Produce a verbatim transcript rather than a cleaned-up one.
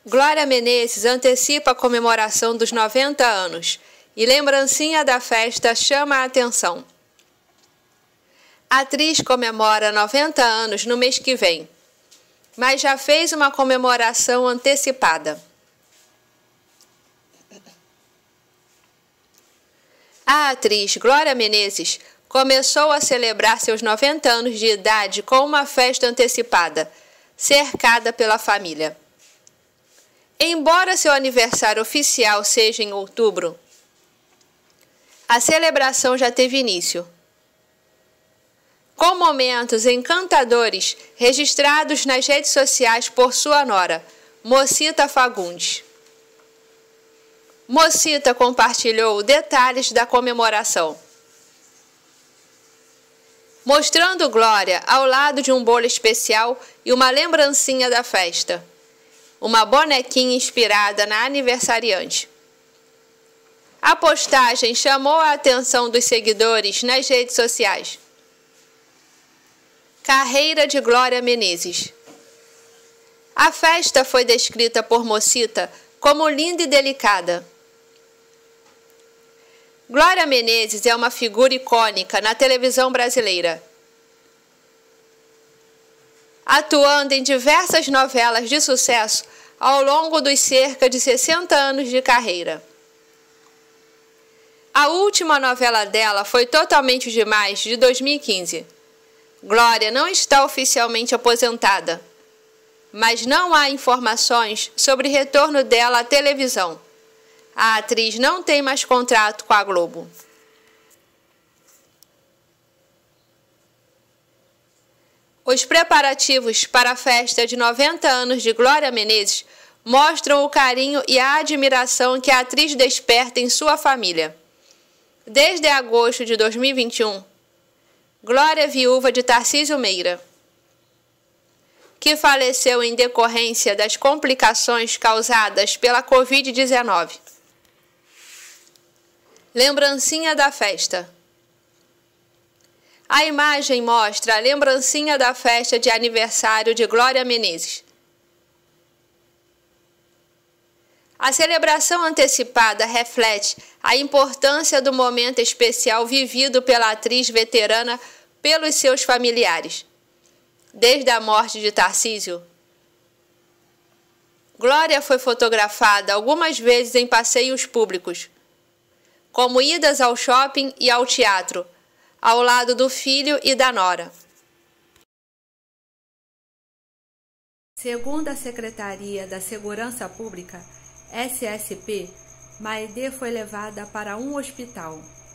Glória Menezes antecipa a comemoração dos noventa anos e lembrancinha da festa chama a atenção. A atriz comemora noventa anos no mês que vem, mas já fez uma comemoração antecipada. A atriz Glória Menezes começou a celebrar seus noventa anos de idade com uma festa antecipada, cercada pela família. Embora seu aniversário oficial seja em outubro, a celebração já teve início, com momentos encantadores registrados nas redes sociais por sua nora, Mocita Fagundes. Mocita compartilhou detalhes da comemoração, mostrando Glória ao lado de um bolo especial e uma lembrancinha da festa, uma bonequinha inspirada na aniversariante. A postagem chamou a atenção dos seguidores nas redes sociais. Carreira de Glória Menezes. A festa foi descrita por Mocita como linda e delicada. Glória Menezes é uma figura icônica na televisão brasileira, atuando em diversas novelas de sucesso ao longo dos cerca de sessenta anos de carreira. A última novela dela foi Totalmente Demais, de dois mil e quinze. Glória não está oficialmente aposentada, mas não há informações sobre retorno dela à televisão. A atriz não tem mais contrato com a Globo. Os preparativos para a festa de noventa anos de Glória Menezes mostram o carinho e a admiração que a atriz desperta em sua família. Desde agosto de dois mil e vinte e um, Glória é viúva de Tarcísio Meira, que faleceu em decorrência das complicações causadas pela covid dezenove. Lembrancinha da festa. A imagem mostra a lembrancinha da festa de aniversário de Glória Menezes. A celebração antecipada reflete a importância do momento especial vivido pela atriz veterana pelos seus familiares. Desde a morte de Tarcísio, Glória foi fotografada algumas vezes em passeios públicos, como idas ao shopping e ao teatro, ao lado do filho e da nora. Segundo a Secretaria da Segurança Pública, S S P, Maedê foi levada para um hospital.